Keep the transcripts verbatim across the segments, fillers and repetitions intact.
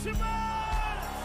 worshipers?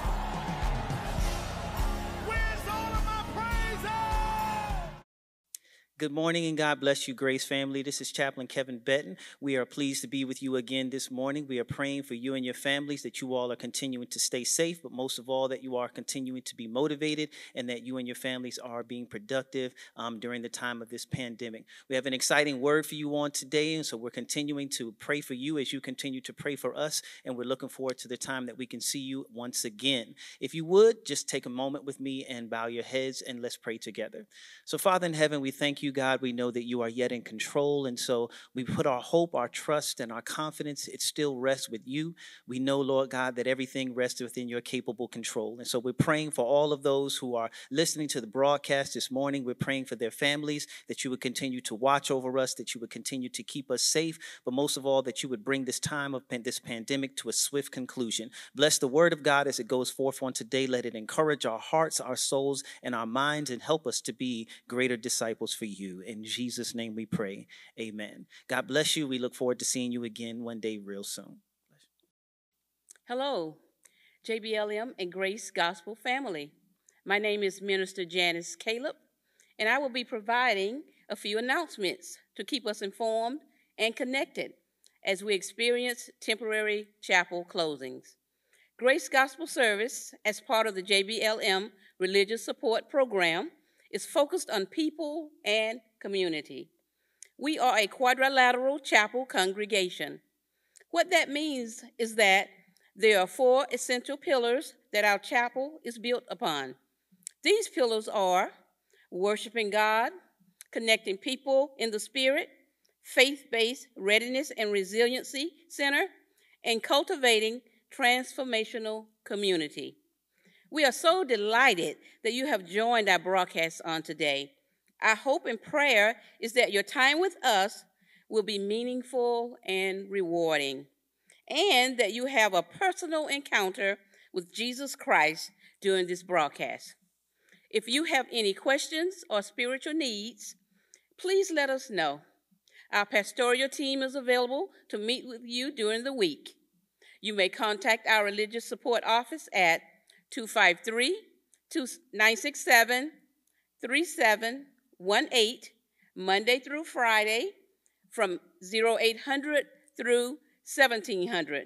Where's all of my praises? Good morning and God bless you, Grace family. This is Chaplain Kevin Betton. We are pleased to be with you again this morning. We are praying for you and your families that you all are continuing to stay safe, but most of all that you are continuing to be motivated and that you and your families are being productive um, during the time of this pandemic. We have an exciting word for you on today, and so we're continuing to pray for you as you continue to pray for us, and we're looking forward to the time that we can see you once again. If you would, just take a moment with me and bow your heads and let's pray together. So Father in heaven, we thank you, God. We know that you are yet in control, and so we put our hope, our trust, and our confidence. It still rests with you. We know, Lord God, that everything rests within your capable control. And so we're praying for all of those who are listening to the broadcast this morning. We're praying for their families, that you would continue to watch over us, that you would continue to keep us safe, but most of all, that you would bring this time of this pandemic to a swift conclusion. Bless the word of God as it goes forth on today. Let it encourage our hearts, our souls, and our minds, and help us to be greater disciples for you. In Jesus' name we pray. Amen. God bless you. We look forward to seeing you again one day real soon. Hello, J B L M and Grace Gospel family. My name is Minister Janice Caleb, and I will be providing a few announcements to keep us informed and connected as we experience temporary chapel closings. Grace Gospel Service, as part of the J B L M Religious Support Program, is focused on people and community. We are a quadrilateral chapel congregation. What that means is that there are four essential pillars that our chapel is built upon. These pillars are worshiping God, connecting people in the spirit, faith-based readiness and resiliency center, and cultivating transformational community. We are so delighted that you have joined our broadcast on today. Our hope and prayer is that your time with us will be meaningful and rewarding, and that you have a personal encounter with Jesus Christ during this broadcast. If you have any questions or spiritual needs, please let us know. Our pastoral team is available to meet with you during the week. You may contact our religious support office at two five three, nine six seven, three seven one eight, Monday through Friday from eight hundred through seventeen hundred,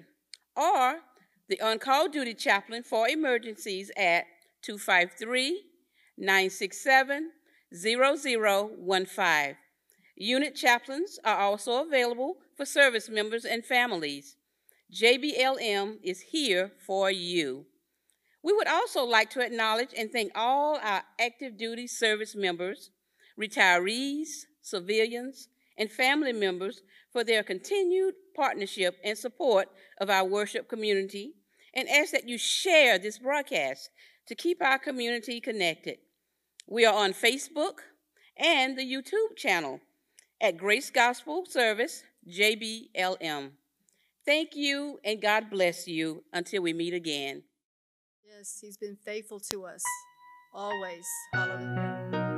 or the on-call duty chaplain for emergencies at two five three, nine six seven, zero zero one five. Unit chaplains are also available for service members and families. J B L M is here for you. We would also like to acknowledge and thank all our active duty service members, retirees, civilians, and family members for their continued partnership and support of our worship community, and ask that you share this broadcast to keep our community connected. We are on Facebook and the YouTube channel at Grace Gospel Service, J B L M. Thank you, and God bless you until we meet again. Yes, he's been faithful to us, always. Hallelujah.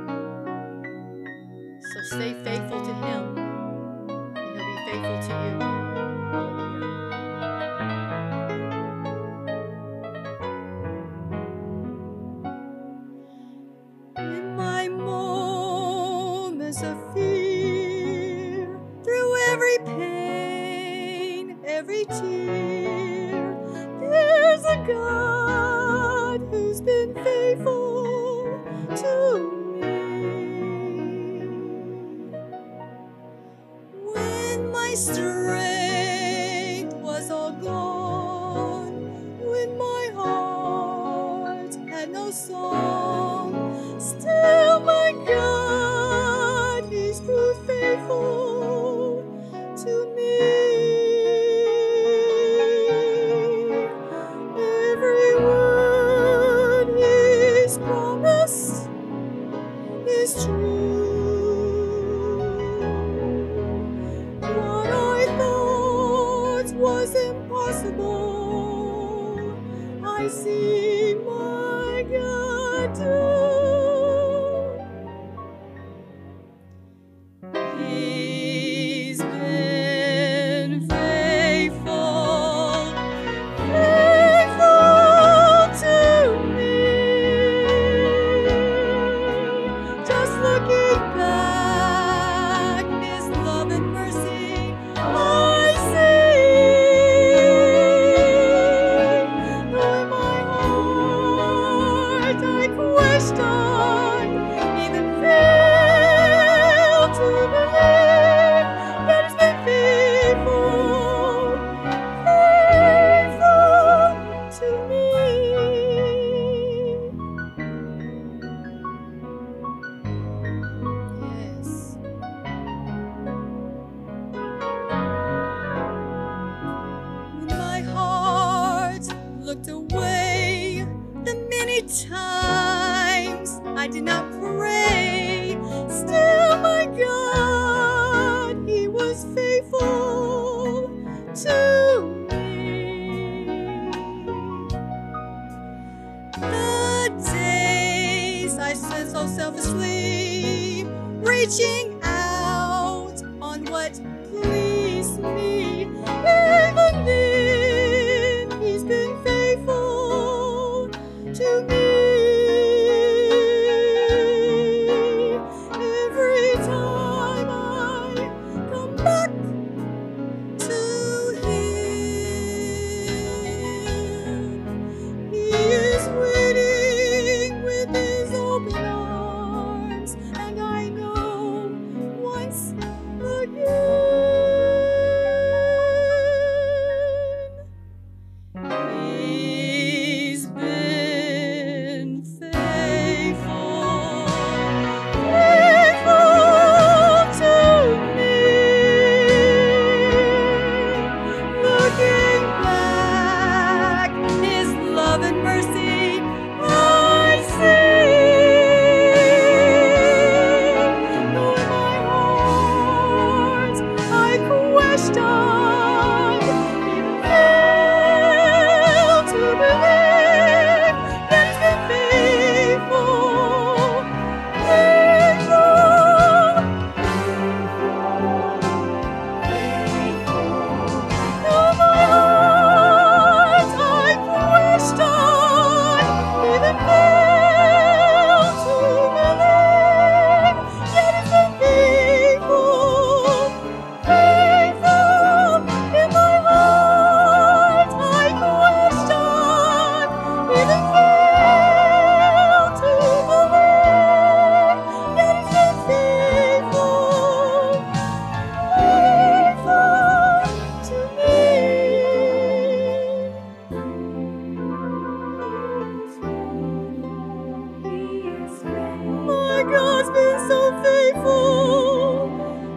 So stay faithful to him, and he'll be faithful to you. Hallelujah. In my moments of fear, through every pain, every tear, there's a God who's been faithful to me. When my strength was all gone, when my heart had no song, still my God, he's proved faithful to me. Every word he's promised is true. What I thought to me. The days I spent so selfishly reaching out on what pleased me, even then He's been faithful to me. Every time I come back to Him, He is waiting with His open arms, and I know once again He's been faithful, faithful to me. Looking back, His love and mercy I see. Though in my heart I questioned, even failed to believe, yet He's been faithful, faithful, though my heart I questioned, even failed to believe, yet He's been faithful, faithful. In my heart I questioned, even failed to believe, yet He's been faithful, faithful to me. My God's been so faithful,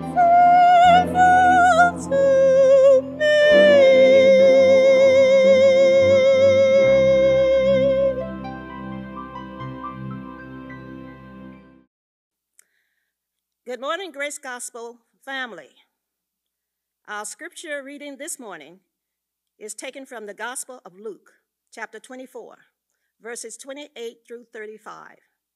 faithful to me. Good morning, Grace Gospel family. Our scripture reading this morning is taken from the Gospel of Luke, chapter twenty-four, verses twenty-eight through thirty-five.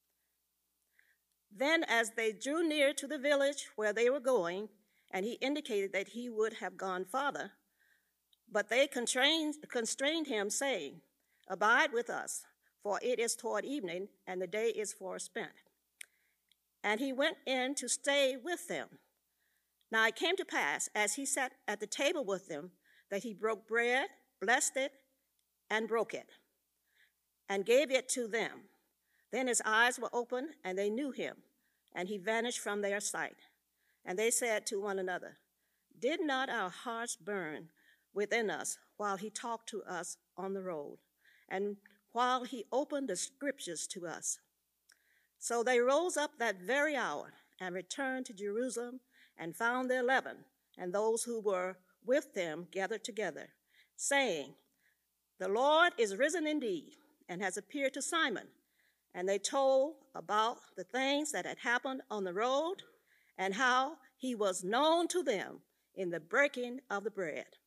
Then as they drew near to the village where they were going, and he indicated that he would have gone farther, but they constrained, constrained him, saying, "Abide with us, for it is toward evening, and the day is far spent." And he went in to stay with them. Now it came to pass, as he sat at the table with them, that he broke bread, blessed it, and broke it, and gave it to them. Then his eyes were opened, and they knew him, and he vanished from their sight. And they said to one another, "Did not our hearts burn within us while he talked to us on the road, and while he opened the scriptures to us?" So they rose up that very hour and returned to Jerusalem, and found the eleven and those who were with them gathered together, saying, "The Lord is risen indeed, and has appeared to Simon." And they told about the things that had happened on the road, and how he was known to them in the breaking of the bread.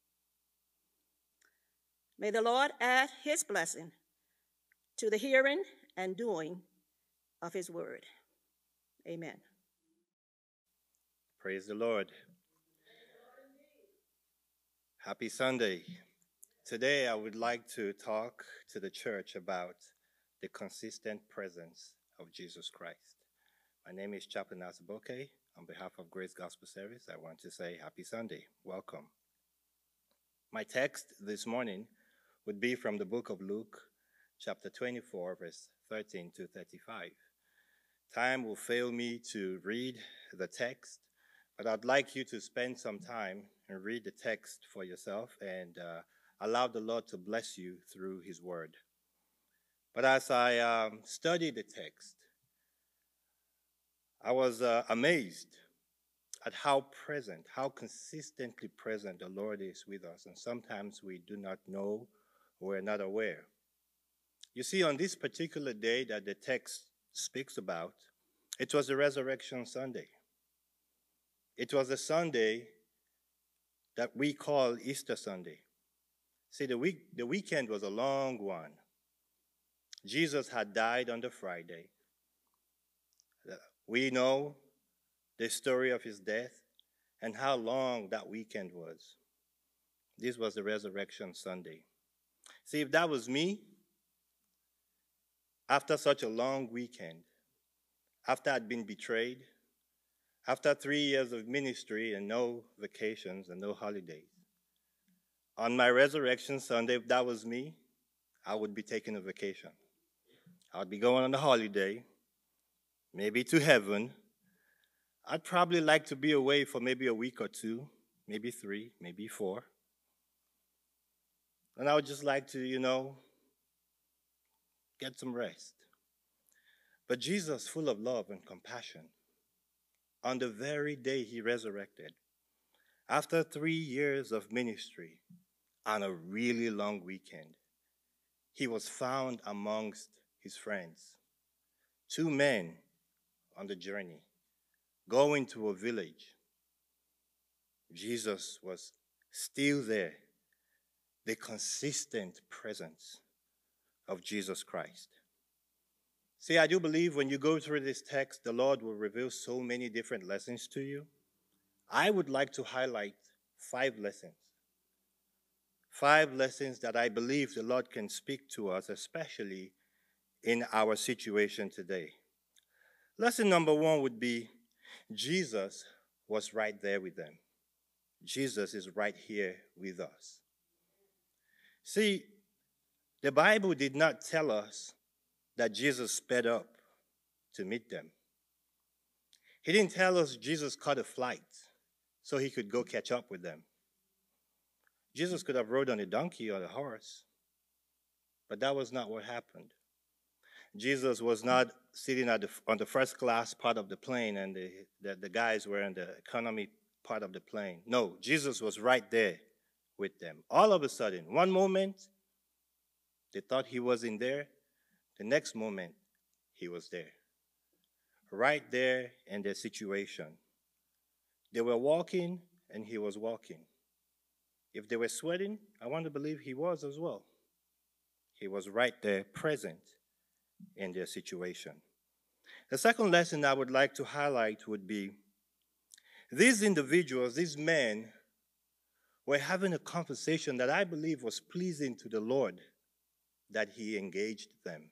May the Lord add his blessing to the hearing and doing of his word. Amen. Praise the Lord. Happy Sunday. Today I would like to talk to the church about the consistent presence of Jesus Christ. My name is Chaplain Asaboke. On behalf of Grace Gospel Service, I want to say Happy Sunday. Welcome. My text this morning would be from the book of Luke, chapter twenty-four, verse thirteen to thirty-five. Time will fail me to read the text, but I'd like you to spend some time and read the text for yourself and uh, allow the Lord to bless you through his word. But as I um, studied the text, I was uh, amazed at how present, how consistently present the Lord is with us. And sometimes we do not know, or we're not aware. You see, on this particular day that the text speaks about, it was the Resurrection Sunday. It was a Sunday that we call Easter Sunday. See, the week, the weekend was a long one. Jesus had died on the Friday. We know the story of his death and how long that weekend was. This was the Resurrection Sunday. See, if that was me, after such a long weekend, after I'd been betrayed, after three years of ministry and no vacations and no holidays, on my Resurrection Sunday, if that was me, I would be taking a vacation. I would be going on a holiday, maybe to heaven. I'd probably like to be away for maybe a week or two, maybe three, maybe four. And I would just like to, you know, get some rest. But Jesus, full of love and compassion, on the very day he resurrected, after three years of ministry, on a really long weekend, he was found amongst his friends. Two men on the journey, going to a village. Jesus was still there, the consistent presence of Jesus Christ. See, I do believe when you go through this text, the Lord will reveal so many different lessons to you. I would like to highlight five lessons. Five lessons that I believe the Lord can speak to us, especially in our situation today. Lesson number one would be, Jesus was right there with them. Jesus is right here with us. See, the Bible did not tell us that Jesus sped up to meet them. He didn't tell us Jesus caught a flight so he could go catch up with them. Jesus could have rode on a donkey or a horse, but that was not what happened. Jesus was not sitting at the, on the first class part of the plane and the, the, the guys were in the economy part of the plane. No, Jesus was right there with them. All of a sudden, one moment, they thought he wasn't there. The next moment, he was there. Right there in their situation. They were walking, and he was walking. If they were sweating, I want to believe he was as well. He was right there, present in their situation. The second lesson I would like to highlight would be, these individuals, these men, were having a conversation that I believe was pleasing to the Lord, that he engaged them.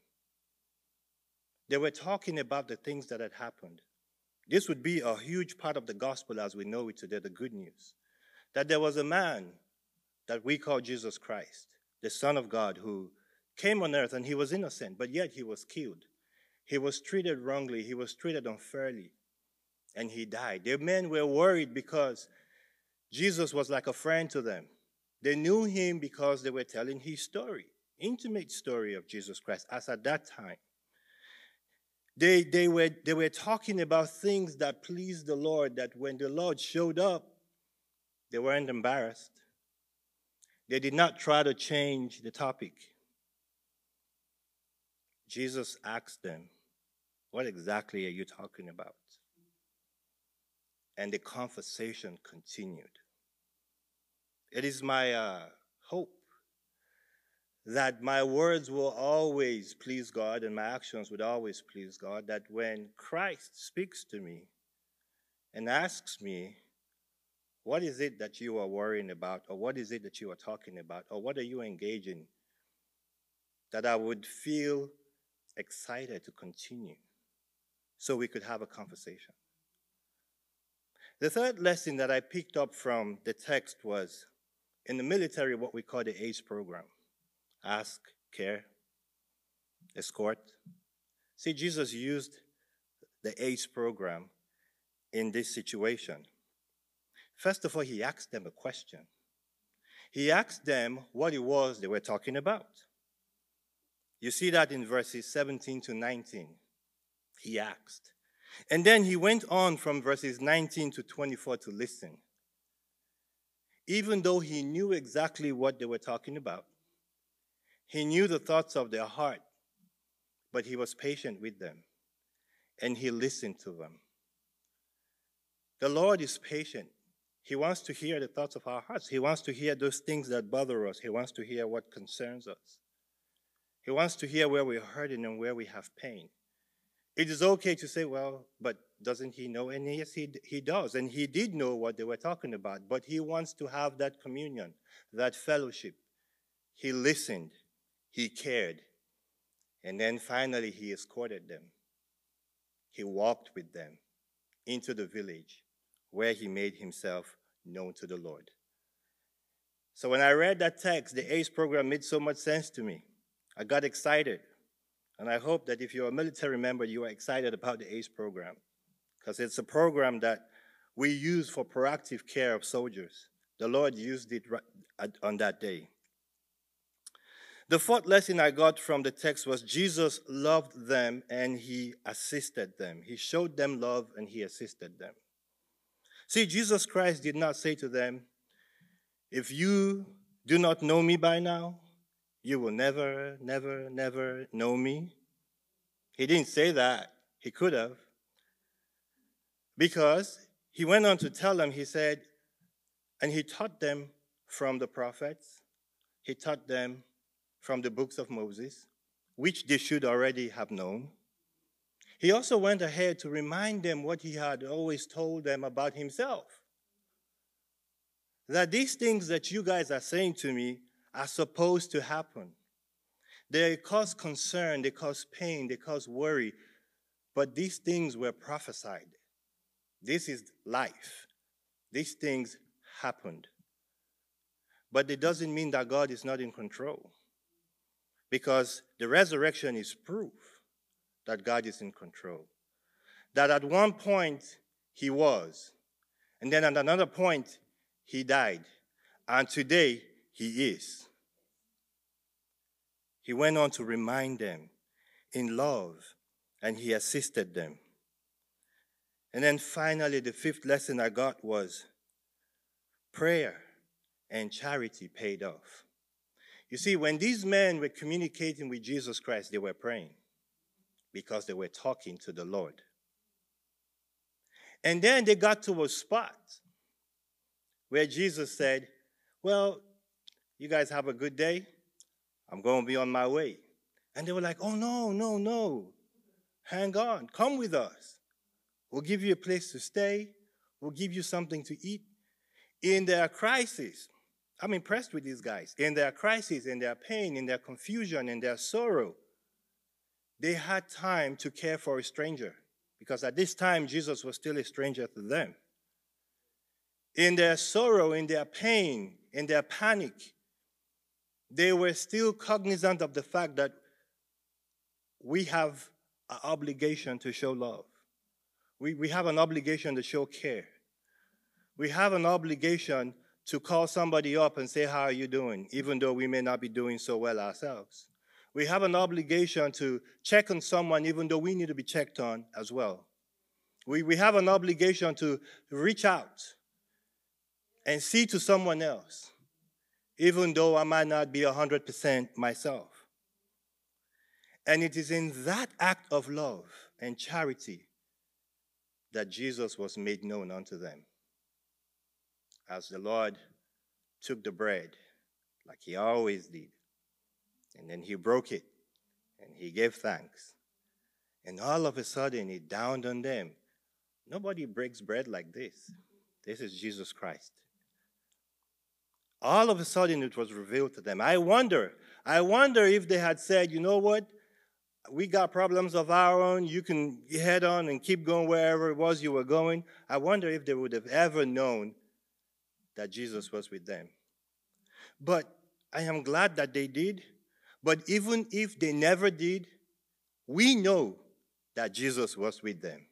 They were talking about the things that had happened. This would be a huge part of the gospel as we know it today, the good news. That there was a man that we call Jesus Christ, the Son of God, who came on earth and he was innocent, but yet he was killed. He was treated wrongly. He was treated unfairly, and he died. The men were worried because Jesus was like a friend to them. They knew him because they were telling his story, intimate story of Jesus Christ, as at that time. They, they, were, they were talking about things that pleased the Lord, that when the Lord showed up, they weren't embarrassed. They did not try to change the topic. Jesus asked them, what exactly are you talking about? And the conversation continued. It is my uh, hope that my words will always please God and my actions would always please God, that when Christ speaks to me and asks me, what is it that you are worrying about, or what is it that you are talking about, or what are you engaging, that I would feel excited to continue so we could have a conversation. The third lesson that I picked up from the text was, in the military, what we call the ACE program. Ask, care, escort. See, Jesus used the ACE program in this situation. First of all, he asked them a question. He asked them what it was they were talking about. You see that in verses seventeen to nineteen. He asked. And then he went on from verses nineteen to twenty-four to listen. Even though he knew exactly what they were talking about, he knew the thoughts of their heart, but he was patient with them, and he listened to them. The Lord is patient He wants to hear the thoughts of our hearts. He wants to hear those things that bother us. He wants to hear what concerns us. He wants to hear where we're hurting and where we have pain. It is okay to say, well, but doesn't he know? And yes, he, he does. And he did know what they were talking about. But he wants to have that communion, that fellowship. He listened. He cared. And then finally, he escorted them. He walked with them into the village where he made himself known to the Lord. So when I read that text, the ACE program made so much sense to me. I got excited. And I hope that if you're a military member, you are excited about the ACE program, because it's a program that we use for proactive care of soldiers. The Lord used it on that day. The fourth lesson I got from the text was Jesus loved them and he assisted them. He showed them love and he assisted them. See, Jesus Christ did not say to them, if you do not know me by now, you will never, never, never know me. He didn't say that. He could have. Because he went on to tell them, he said, and he taught them from the prophets. He taught them from the books of Moses, which they should already have known. He also went ahead to remind them what he had always told them about himself. That these things that you guys are saying to me are supposed to happen. They cause concern, they cause pain, they cause worry, but these things were prophesied. This is life. These things happened. But it doesn't mean that God is not in control, because the resurrection is proof that God is in control. That at one point he was, and then at another point he died, and today he is. He went on to remind them in love, and he assisted them. And then finally, the fifth lesson I got was prayer and charity paid off. You see, when these men were communicating with Jesus Christ, they were praying because they were talking to the Lord. And then they got to a spot where Jesus said, well, you guys have a good day. I'm going to be on my way. And they were like, oh, no, no, no. Hang on. Come with us. We'll give you a place to stay. We'll give you something to eat. In their crisis, I'm impressed with these guys. In their crisis, in their pain, in their confusion, in their sorrow, they had time to care for a stranger, because at this time, Jesus was still a stranger to them. In their sorrow, in their pain, in their panic, they were still cognizant of the fact that we have an obligation to show love. We, we have an obligation to show care. We have an obligation to call somebody up and say, how are you doing, even though we may not be doing so well ourselves. We have an obligation to check on someone, even though we need to be checked on as well. We, we have an obligation to reach out and see to someone else, even though I might not be one hundred percent myself. And it is in that act of love and charity that Jesus was made known unto them. As the Lord took the bread, like he always did, and then he broke it, and he gave thanks. And all of a sudden, it dawned on them, nobody breaks bread like this. This is Jesus Christ. All of a sudden, it was revealed to them. I wonder, I wonder if they had said, you know what, we got problems of our own, you can head on and keep going wherever it was you were going. I wonder if they would have ever known that Jesus was with them. But I am glad that they did. But even if they never did, we know that Jesus was with them.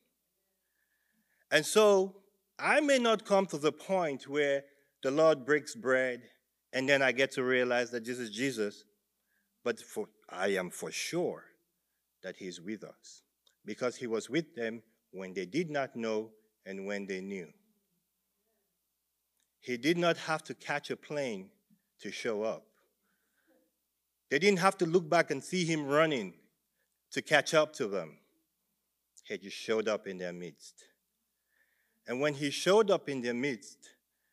And so I may not come to the point where the Lord breaks bread and then I get to realize that this is Jesus, but for, I am for sure that he's with us, because he was with them when they did not know and when they knew. He did not have to catch a plane to show up. They didn't have to look back and see him running to catch up to them. He just showed up in their midst. And when he showed up in their midst,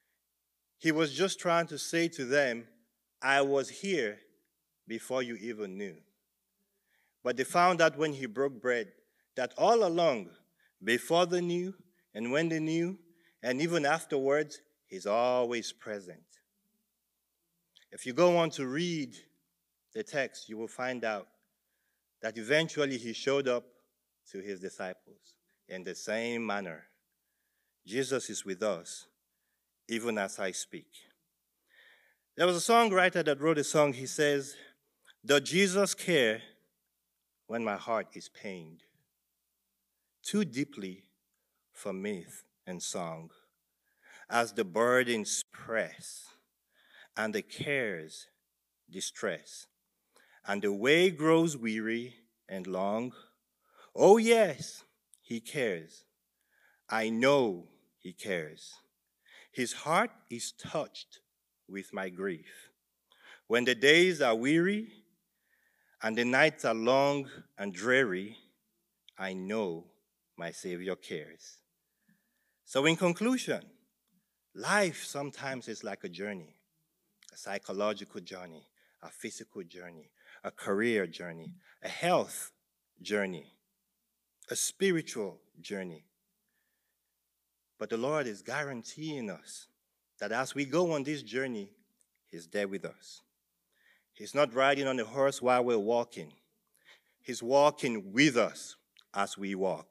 He was just trying to say to them, I was here before you even knew. But they found out when he broke bread that all along, before they knew and when they knew, and even afterwards, he's always present. If you go on to read the text, you will find out that eventually he showed up to his disciples in the same manner. Jesus is with us, even as I speak. There was a songwriter that wrote a song. He says, does Jesus care when my heart is pained? Too deeply for myth and song, as the burdens press and the cares distress, and the way grows weary and long. Oh yes, he cares. I know he cares. His heart is touched with my grief. When the days are weary and the nights are long and dreary, I know my Savior cares. So in conclusion, life sometimes is like a journey, a psychological journey, a physical journey, a career journey, a health journey, a spiritual journey. But the Lord is guaranteeing us that as we go on this journey, he's there with us. He's not riding on a horse while we're walking. He's walking with us as we walk.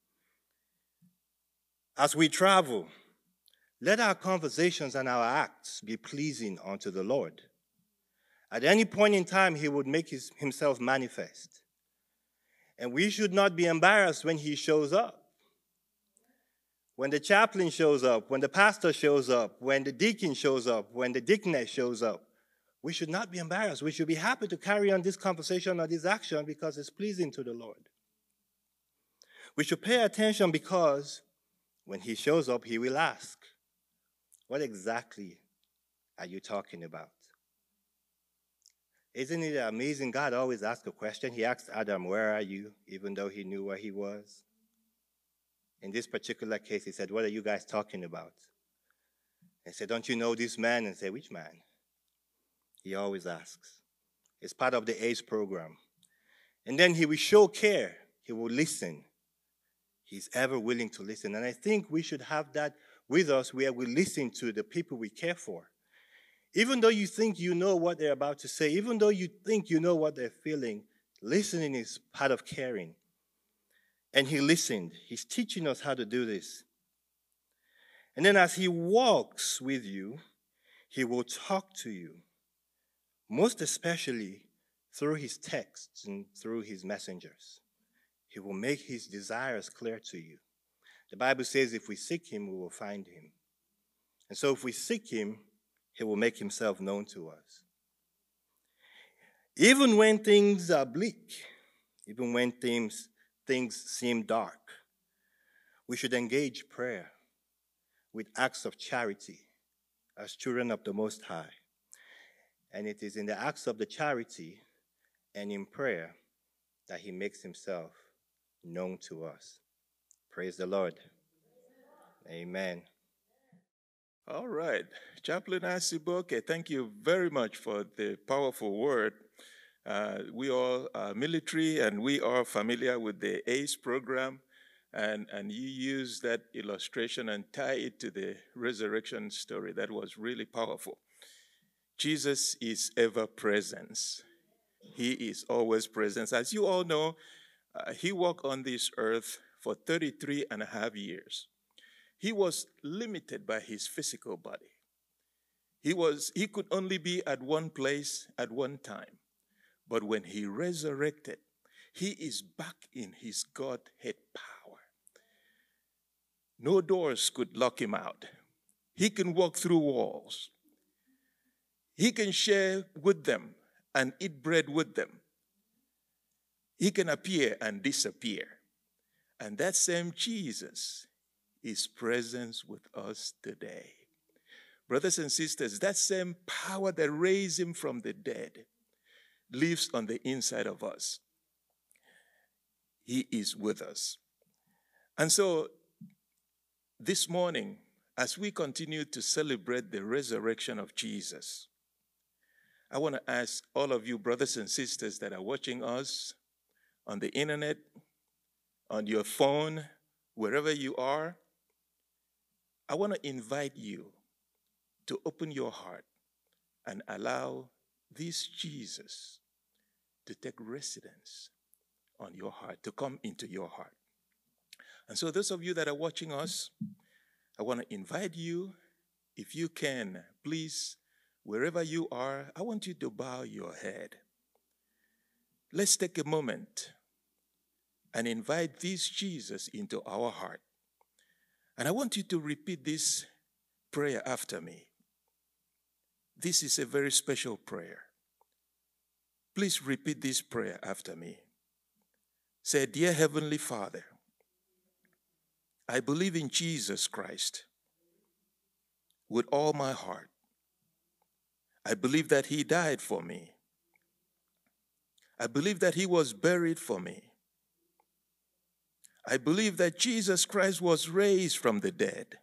As we travel, let our conversations and our acts be pleasing unto the Lord. At any point in time, he would make his, himself manifest. And we should not be embarrassed when he shows up. When the chaplain shows up, when the pastor shows up, when the deacon shows up, when the deaconess shows up, we should not be embarrassed. We should be happy to carry on this conversation or this action because it's pleasing to the Lord. We should pay attention because when he shows up, he will ask, what exactly are you talking about? Isn't it amazing? God always asks a question. He asked Adam, where are you? Even though he knew where he was. In this particular case, he said, what are you guys talking about? He said, don't you know this man? And say, which man? He always asks. It's part of the ACE program. And then he will show care. He will listen. He's ever willing to listen. And I think we should have that with us where we listen to the people we care for. Even though you think you know what they're about to say, even though you think you know what they're feeling, listening is part of caring. And he listened. He's teaching us how to do this. And then as he walks with you, he will talk to you, most especially through his texts and through his messengers. He will make his desires clear to you. The Bible says if we seek him, we will find him. And so if we seek him, he will make himself known to us. Even when things are bleak, even when things, things seem dark, we should engage prayer with acts of charity as children of the Most High. And it is in the acts of the charity and in prayer that he makes himself known to us. Praise the Lord. Amen. All right. Chaplain Asiboke, thank you very much for the powerful word. Uh, we all are military and we are familiar with the ACE program, and, and you use that illustration and tie it to the resurrection story. That was really powerful. Jesus is ever present. He is always present. As you all know, uh, he walked on this earth for thirty-three and a half years. He was limited by his physical body. He was, he could only be at one place at one time. But when he resurrected, he is back in his Godhead power. No doors could lock him out. He can walk through walls. He can share with them and eat bread with them. He can appear and disappear. And that same Jesus is present with us today. Brothers and sisters, that same power that raised him from the dead lives on the inside of us. He is with us. And so this morning, as we continue to celebrate the resurrection of Jesus, I want to ask all of you brothers and sisters that are watching us on the internet, on your phone, wherever you are, I want to invite you to open your heart and allow this Jesus to take residence on your heart, to come into your heart. And so those of you that are watching us, I want to invite you, if you can, please, wherever you are, I want you to bow your head. Let's take a moment and invite this Jesus into our heart. And I want you to repeat this prayer after me. This is a very special prayer. Please repeat this prayer after me. Say, "Dear Heavenly Father, I believe in Jesus Christ with all my heart. I believe that he died for me. I believe that he was buried for me. I believe that Jesus Christ was raised from the dead.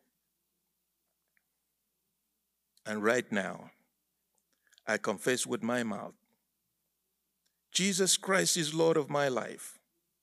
And right now, I confess with my mouth, Jesus Christ is Lord of my life.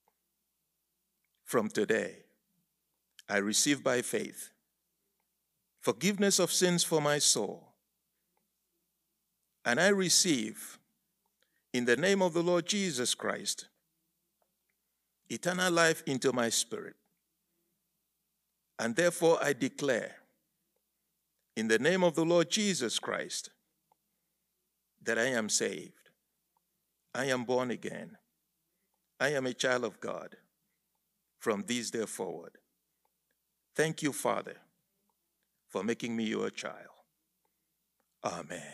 From today, I receive by faith forgiveness of sins for my soul. And I receive, in the name of the Lord Jesus Christ, eternal life into my spirit. And therefore I declare, in the name of the Lord Jesus Christ, that I am saved. I am born again. I am a child of God from this day forward. Thank you, Father, for making me your child. Amen.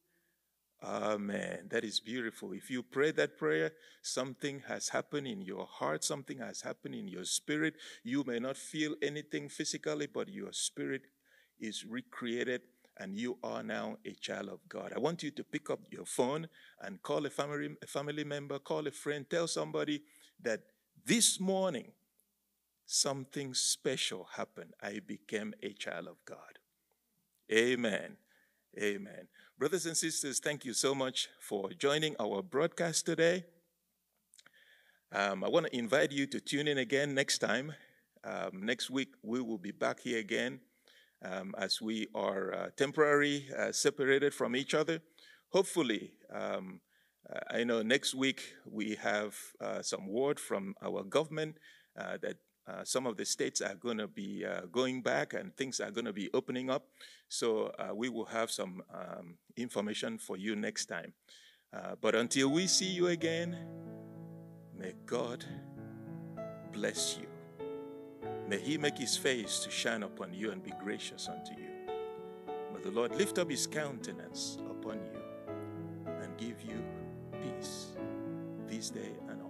Amen. That is beautiful. If you pray that prayer, something has happened in your heart, something has happened in your spirit. You may not feel anything physically, but your spirit is recreated and you are now a child of God. I want you to pick up your phone and call a family, a family member, call a friend, tell somebody that this morning something special happened. I became a child of God. Amen. Amen. Brothers and sisters, thank you so much for joining our broadcast today. Um, I want to invite you to tune in again next time. Um, next week, we will be back here again um, as we are uh, temporarily uh, separated from each other. Hopefully, um, uh, I know next week we have uh, some word from our government uh, that Uh, some of the states are going to be uh, going back and things are going to be opening up. So uh, we will have some um, information for you next time. Uh, but until we see you again, may God bless you. May he make his face to shine upon you and be gracious unto you. May the Lord lift up his countenance upon you and give you peace this day and all.